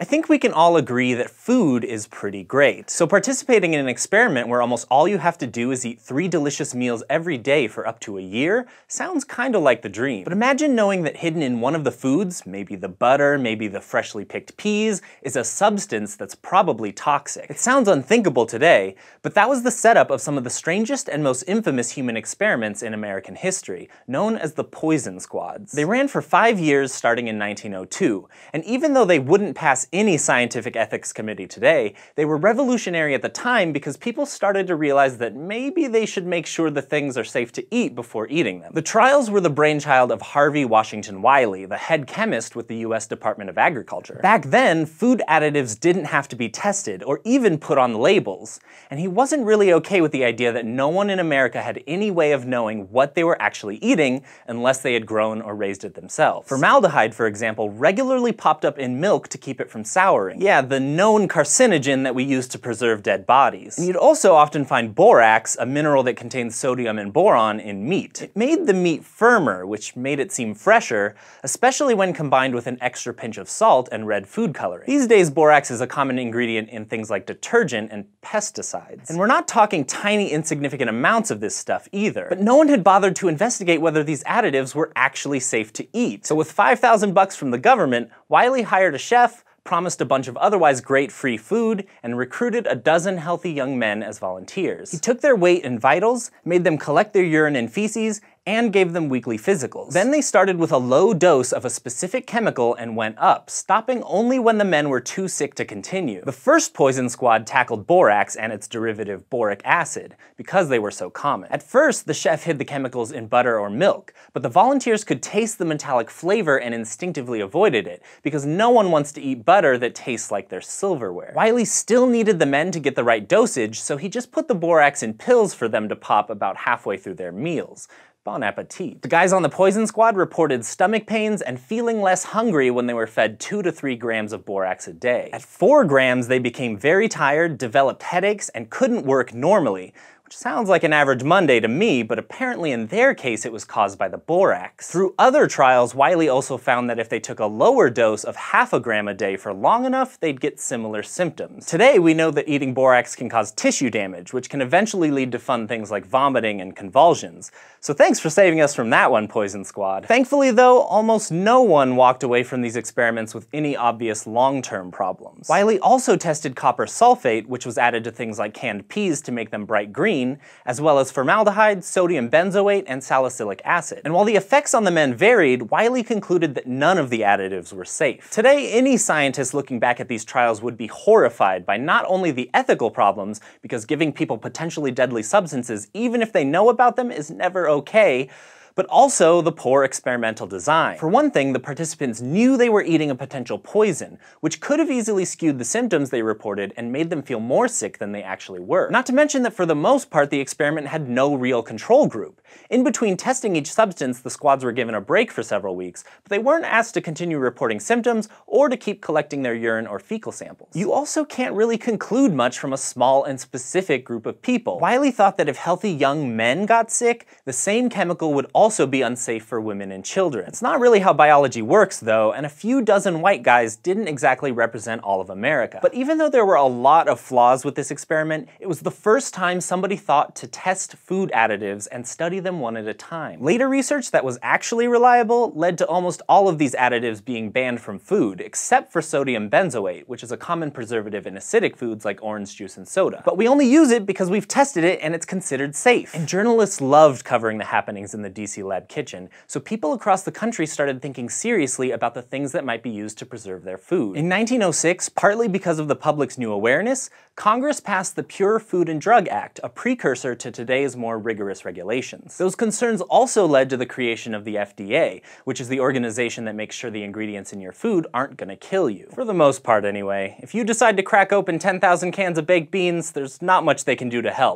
I think we can all agree that food is pretty great. So participating in an experiment where almost all you have to do is eat 3 delicious meals every day for up to a year sounds kinda like the dream. But imagine knowing that hidden in one of the foods, maybe the butter, maybe the freshly picked peas, is a substance that's probably toxic. It sounds unthinkable today, but that was the setup of some of the strangest and most infamous human experiments in American history, known as the Poison Squads. They ran for 5 years starting in 1902, and even though they wouldn't pass any scientific ethics committee today, they were revolutionary at the time because people started to realize that maybe they should make sure the things are safe to eat before eating them. The trials were the brainchild of Harvey Washington Wiley, the head chemist with the US Department of Agriculture. Back then, food additives didn't have to be tested or even put on labels, and he wasn't really okay with the idea that no one in America had any way of knowing what they were actually eating unless they had grown or raised it themselves. Formaldehyde, for example, regularly popped up in milk to keep it from souring. Yeah, the known carcinogen that we use to preserve dead bodies. And you'd also often find borax, a mineral that contains sodium and boron, in meat. It made the meat firmer, which made it seem fresher, especially when combined with an extra pinch of salt and red food coloring. These days, borax is a common ingredient in things like detergent and pesticides. And we're not talking tiny, insignificant amounts of this stuff either. But no one had bothered to investigate whether these additives were actually safe to eat. So with $5,000 from the government, Wiley hired a chef, promised a bunch of otherwise great free food, and recruited a dozen healthy young men as volunteers. He took their weight and vitals, made them collect their urine and feces, and gave them weekly physicals. Then they started with a low dose of a specific chemical and went up, stopping only when the men were too sick to continue. The first Poison Squad tackled borax and its derivative boric acid, because they were so common. At first, the chef hid the chemicals in butter or milk, but the volunteers could taste the metallic flavor and instinctively avoided it, because no one wants to eat butter that tastes like their silverware. Wiley still needed the men to get the right dosage, so he just put the borax in pills for them to pop about halfway through their meals. Bon appetit. The guys on the Poison Squad reported stomach pains and feeling less hungry when they were fed 2 to 3 grams of borax a day. At 4 grams, they became very tired, developed headaches, and couldn't work normally. Sounds like an average Monday to me, but apparently in their case it was caused by the borax. Through other trials, Wiley also found that if they took a lower dose of ½ gram a day for long enough, they'd get similar symptoms. Today we know that eating borax can cause tissue damage, which can eventually lead to fun things like vomiting and convulsions. So thanks for saving us from that one, Poison Squad. Thankfully though, almost no one walked away from these experiments with any obvious long-term problems. Wiley also tested copper sulfate, which was added to things like canned peas to make them bright green, as well as formaldehyde, sodium benzoate, and salicylic acid. And while the effects on the men varied, Wiley concluded that none of the additives were safe. Today, any scientist looking back at these trials would be horrified by not only the ethical problems, because giving people potentially deadly substances, even if they know about them, is never okay, but also the poor experimental design. For one thing, the participants knew they were eating a potential poison, which could have easily skewed the symptoms they reported and made them feel more sick than they actually were. Not to mention that for the most part, the experiment had no real control group. In between testing each substance, the squads were given a break for several weeks, but they weren't asked to continue reporting symptoms or to keep collecting their urine or fecal samples. You also can't really conclude much from a small and specific group of people. Wiley thought that if healthy young men got sick, the same chemical would also be unsafe for women and children. It's not really how biology works though, and a few dozen white guys didn't exactly represent all of America. But even though there were a lot of flaws with this experiment, it was the first time somebody thought to test food additives and study them one at a time. Later research that was actually reliable led to almost all of these additives being banned from food, except for sodium benzoate, which is a common preservative in acidic foods like orange juice and soda. But we only use it because we've tested it and it's considered safe. And journalists loved covering the happenings in the DC lab kitchen, so people across the country started thinking seriously about the things that might be used to preserve their food. In 1906, partly because of the public's new awareness, Congress passed the Pure Food and Drug Act, a precursor to today's more rigorous regulations. Those concerns also led to the creation of the FDA, which is the organization that makes sure the ingredients in your food aren't gonna kill you. For the most part anyway. If you decide to crack open 10,000 cans of baked beans, there's not much they can do to help.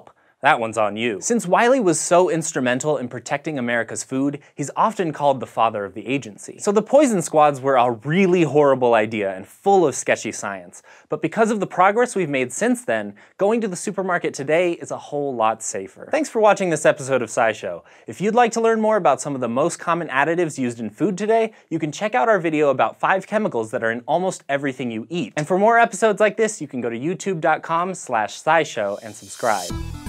that one's on you. Since Wiley was so instrumental in protecting America's food, he's often called the father of the agency. So the poison squads were a really horrible idea and full of sketchy science. But because of the progress we've made since then, going to the supermarket today is a whole lot safer. Thanks for watching this episode of SciShow. If you'd like to learn more about some of the most common additives used in food today, you can check out our video about 5 chemicals that are in almost everything you eat. And for more episodes like this, you can go to youtube.com/scishow and subscribe.